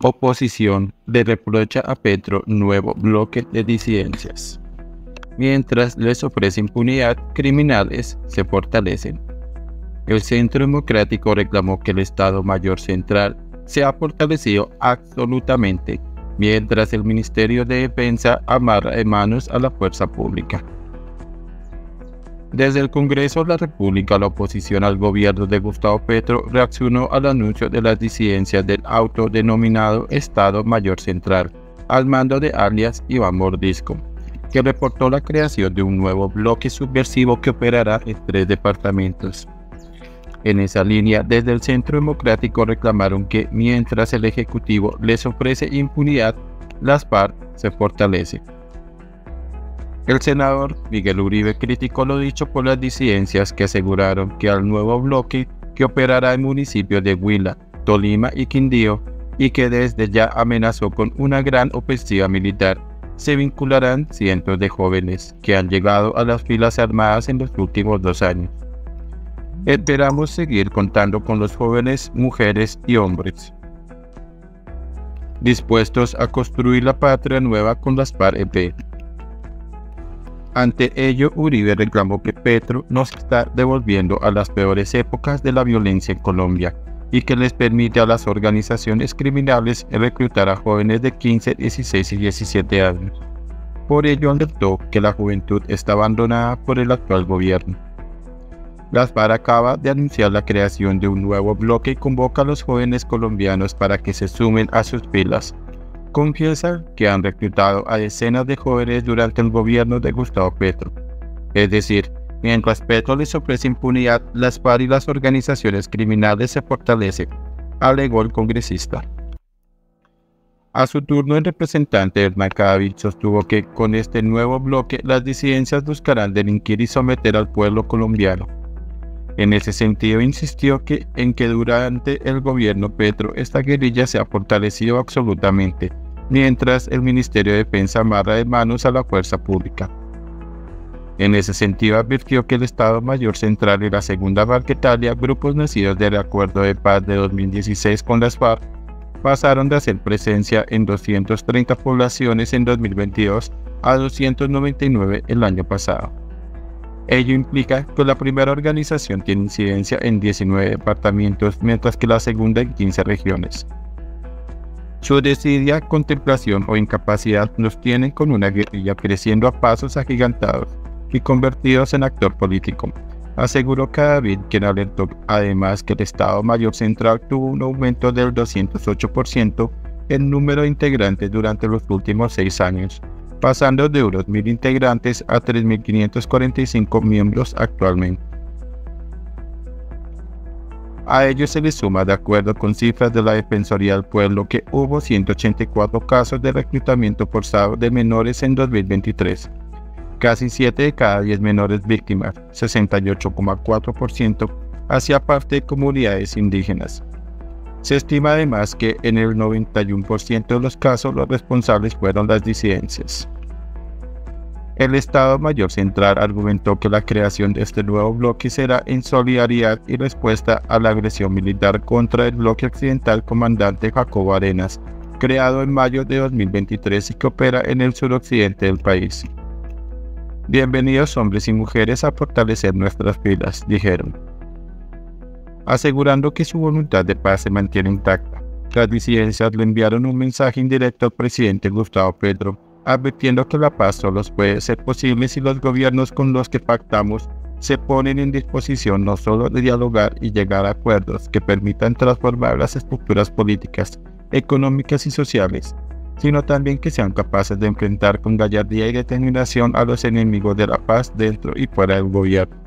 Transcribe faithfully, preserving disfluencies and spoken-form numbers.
Oposición le reprocha a Petro nuevo bloque de disidencias. Mientras les ofrece impunidad, criminales se fortalecen. El Centro Democrático reclamó que el Estado Mayor Central se ha fortalecido absolutamente, mientras el Ministerio de Defensa amarra de manos a la fuerza pública. Desde el Congreso de la República, la oposición al gobierno de Gustavo Petro reaccionó al anuncio de las disidencias del autodenominado Estado Mayor Central, al mando de alias Iván Mordisco, que reportó la creación de un nuevo bloque subversivo que operará en tres departamentos. En esa línea, desde el Centro Democrático reclamaron que mientras el Ejecutivo les ofrece impunidad, las FARC se fortalece. El senador Miguel Uribe criticó lo dicho por las disidencias que aseguraron que al nuevo bloque que operará en municipios de Huila, Tolima y Quindío y que desde ya amenazó con una gran ofensiva militar, se vincularán cientos de jóvenes que han llegado a las filas armadas en los últimos dos años. Esperamos seguir contando con los jóvenes, mujeres y hombres dispuestos a construir la patria nueva con las FARC-E P. Ante ello, Uribe reclamó que Petro nos está devolviendo a las peores épocas de la violencia en Colombia y que les permite a las organizaciones criminales reclutar a jóvenes de quince, dieciséis y diecisiete años. Por ello alertó que la juventud está abandonada por el actual gobierno. Las FARC acaba de anunciar la creación de un nuevo bloque y convoca a los jóvenes colombianos para que se sumen a sus filas. Confiesa que han reclutado a decenas de jóvenes durante el gobierno de Gustavo Petro. Es decir, mientras Petro les ofrece impunidad, las FARC y las organizaciones criminales se fortalecen, alegó el congresista. A su turno, el representante del Maccabi sostuvo que con este nuevo bloque las disidencias buscarán delinquir y someter al pueblo colombiano. En ese sentido, insistió que en que durante el gobierno Petro esta guerrilla se ha fortalecido absolutamente, mientras el Ministerio de Defensa amarra de manos a la fuerza pública. En ese sentido, advirtió que el Estado Mayor Central y la Segunda Barquetalia, grupos nacidos del Acuerdo de Paz de dos mil dieciséis con las FARC, pasaron de hacer presencia en doscientas treinta poblaciones en dos mil veintidós a doscientas noventa y nueve el año pasado. Ello implica que la primera organización tiene incidencia en diecinueve departamentos, mientras que la segunda en quince regiones. Su desidia, contemplación o incapacidad nos tienen con una guerrilla creciendo a pasos agigantados y convertidos en actor político, aseguró Cadavid, quien alertó además que el Estado Mayor Central tuvo un aumento del doscientos ocho por ciento en número de integrantes durante los últimos seis años, pasando de unos mil integrantes a tres mil quinientos cuarenta y cinco miembros actualmente. A ello se le suma, de acuerdo con cifras de la Defensoría del Pueblo, que hubo ciento ochenta y cuatro casos de reclutamiento forzado de menores en dos mil veintitrés. Casi siete de cada diez menores víctimas, sesenta y ocho coma cuatro por ciento, hacía parte de comunidades indígenas. Se estima además que en el noventa y uno por ciento de los casos los responsables fueron las disidencias. El Estado Mayor Central argumentó que la creación de este nuevo bloque será en solidaridad y respuesta a la agresión militar contra el bloque occidental comandante Jacobo Arenas, creado en mayo de dos mil veintitrés y que opera en el suroccidente del país. Bienvenidos hombres y mujeres a fortalecer nuestras filas, dijeron, asegurando que su voluntad de paz se mantiene intacta. Las disidencias le enviaron un mensaje indirecto al presidente Gustavo Petro, advirtiendo que la paz solo puede ser posible si los gobiernos con los que pactamos se ponen en disposición no solo de dialogar y llegar a acuerdos que permitan transformar las estructuras políticas, económicas y sociales, sino también que sean capaces de enfrentar con gallardía y determinación a los enemigos de la paz dentro y fuera del gobierno.